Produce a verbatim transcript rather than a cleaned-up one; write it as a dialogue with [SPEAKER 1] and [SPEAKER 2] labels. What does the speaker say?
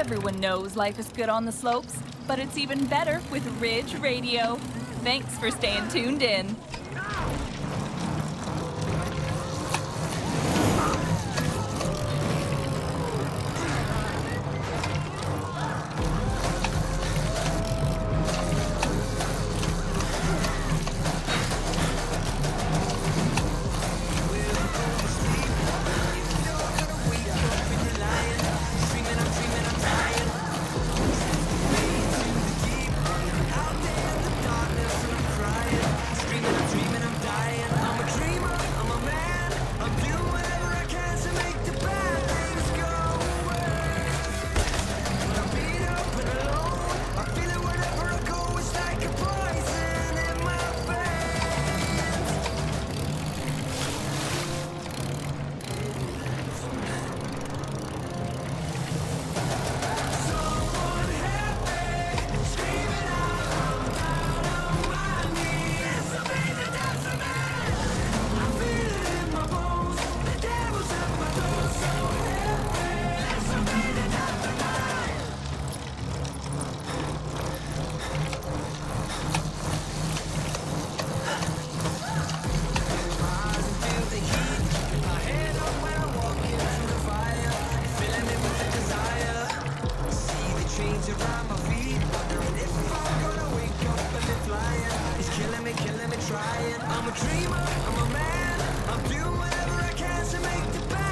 [SPEAKER 1] Everyone knows life is good on the slopes, but it's even better with Ridge Radio. Thanks for staying tuned in.
[SPEAKER 2] Around my feet, wondering if I'm gonna wake up and be flying. It's killing me, killing me, trying. I'm a dreamer, I'm a man. I'm doing whatever I can to make the best.